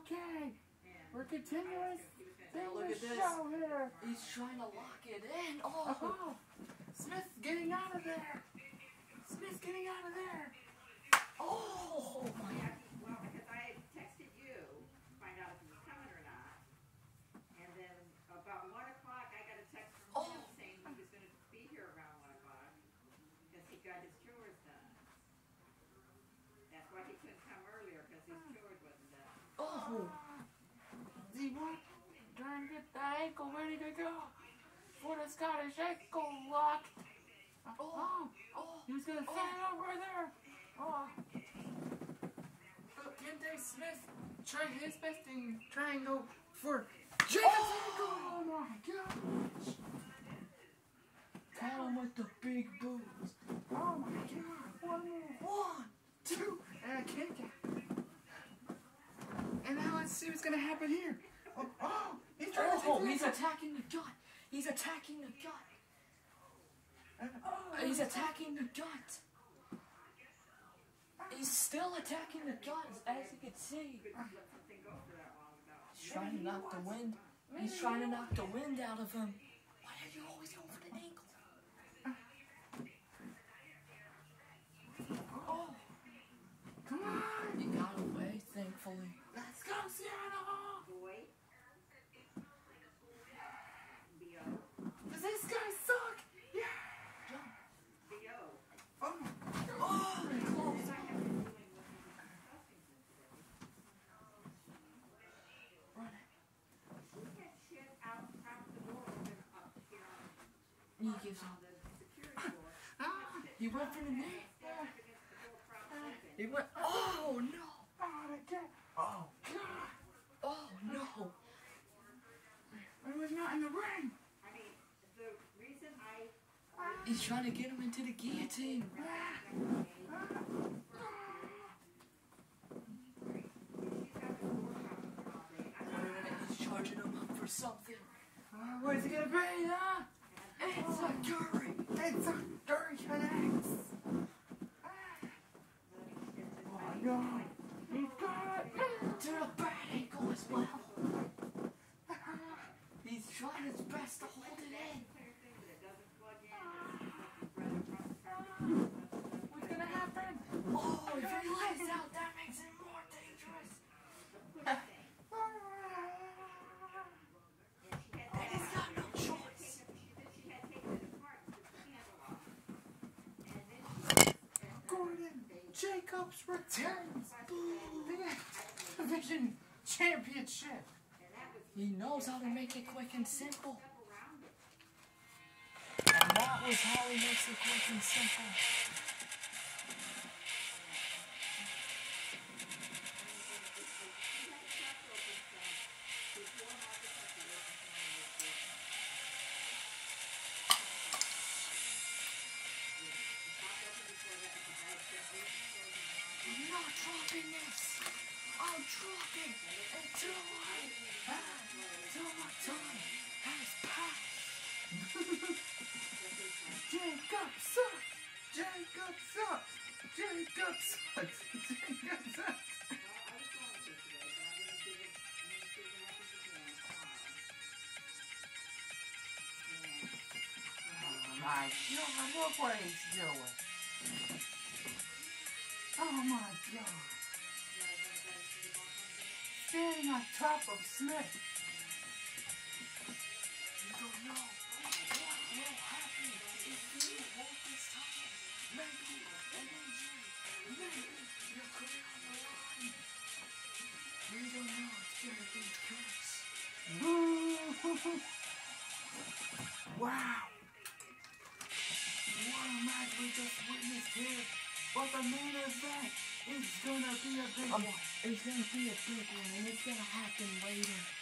Okay. We're continuing Look at this. show here. He's trying to lock it in. Oh. Smith's getting out of there. Smith's getting out of there. Oh my God. Well, because I texted you to find out if he was coming or not. And then about 1 o'clock, I got a text from him saying he was going to be here around 1 o'clock because he got his chores done. That's why he couldn't come earlier, because his chores wasn't done. Oh. He went trying to get the ankle ready to go for the Scottish ankle lock. Oh. He was going to stand over there. Oh. Kente Smith tried his best in trying to go for Jacob's ankle. Oh my gosh. Caught him with the big boots. Oh my God. 1, 2, and a kick out. And now let's see what's going to happen here. He's trying to take he's attacking the gut. He's attacking the gut. He's attacking the gut. He's still attacking the gut, as you can see. He's trying to knock the wind. He's trying to knock the wind out of him. Why are you always going for the ankle? Oh, Come on. he got away, thankfully. Let's go, Seattle. Boy. B.O. Does this guy suck? Yeah. B.O. Oh. Close. He gives up. He went for the knee. He went. Oh no! Oh, God. Oh no! It was not in the ring. I mean, the reason He's trying to get him into the guillotine. He's charging him up for something. What is it going to be, huh? It's a curry. It's a dirty connects. Oh, no. He's got it. To the bad ankle as well. He's trying his best to hold it in. What's going to happen? Oh, if he lays out, that makes it more dangerous. And he's got no choice. Gordon Jacobs returns. The Division Championship. He knows how to make it quick and simple. And that was how he makes it quick and simple. I'm not dropping this. I'm dropping until my time has passed. Jacob sucks. Jacob sucks. Jacob sucks. Jacob sucks. Oh my God, look what he's doing. Oh my God. Standing on top of Smith. You don't know what will happen if you won't this time. Maybe an injury, maybe your career on the line. We don't know. It's gonna be close. Wow. What a match we just witnessed here. But the main event is gonna be a big one. It's gonna be a big one, and it's gonna happen later.